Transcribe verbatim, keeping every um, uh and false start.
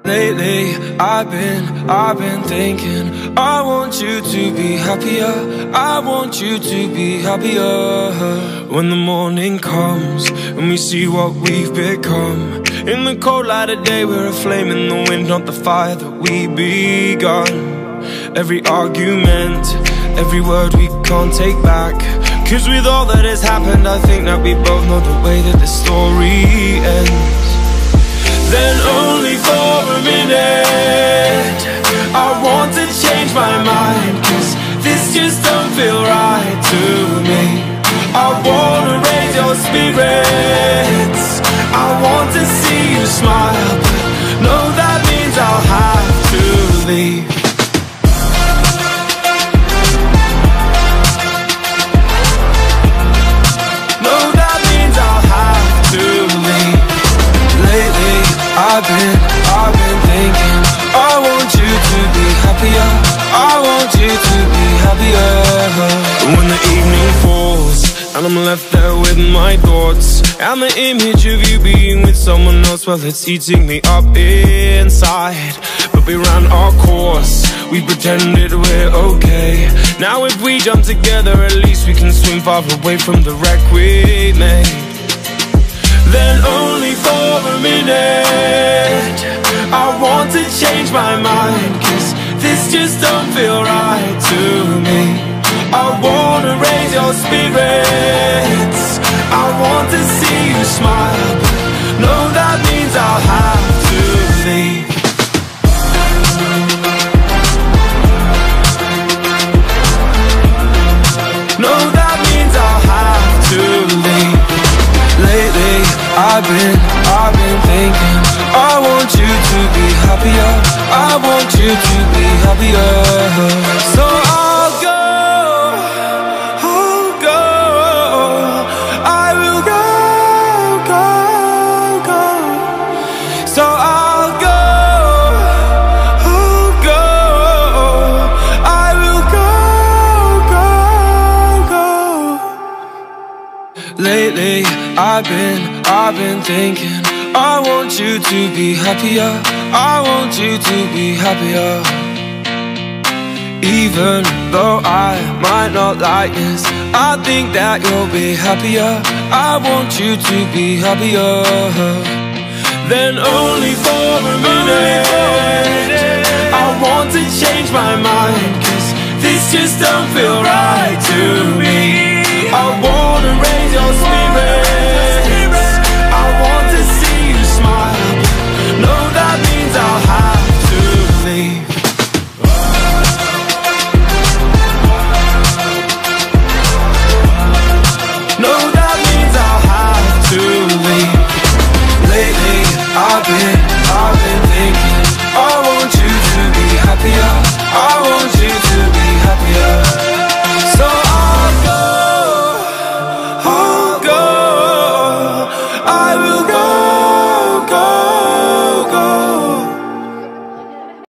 Lately, I've been, I've been thinking I want you to be happier, I want you to be happier. When the morning comes and we see what we've become, in the cold light of day we're a flame in the wind, not the fire that we begun. Every argument, every word we can't take back, cause with all that has happened I think that we both know the way that the story ends. Then only for a minute I want to change my mind, cause this just don't feel right to me. I wanna raise your spirits, I want to see you smile, but no, that means I'll have to leave. No, that means I'll have to leave. Lately I've been, I've been thinking I want you to be happier, I want you to be happier. When the evening falls and I'm left there with my thoughts, and the image of you being with someone else, well, it's eating me up inside. But we ran our course, we pretended we're okay. Now if we jump together, at least we can swim far away from the wreck we made. Then only for a minute I want to change my mind, cause this just don't feel right to me. I wanna raise your spirits, I want to see you smile, but no, that means I'll have to leave. No, that means I'll have to leave. Lately, I've been, I've been thinking I want you to be happier, I want you to be happier. So I'll go, I'll go, I will go, go, go. So I'll go, I'll go, I will go, go, go. Lately, I've been, I've been thinking I want you to be happier, I want you to be happier. Even though I might not like this, I think that you'll be happier, I want you to be happier. Then only for a minute I want to change my mind, cause this just don't feel right to